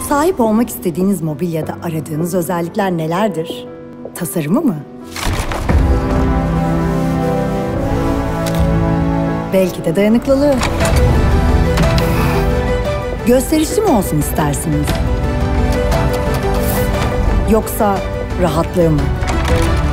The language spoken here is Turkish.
Sahip olmak istediğiniz mobilyada aradığınız özellikler nelerdir? Tasarımı mı? Belki de dayanıklılığı. Gösterişli mi olsun istersiniz? Yoksa rahatlığı mı?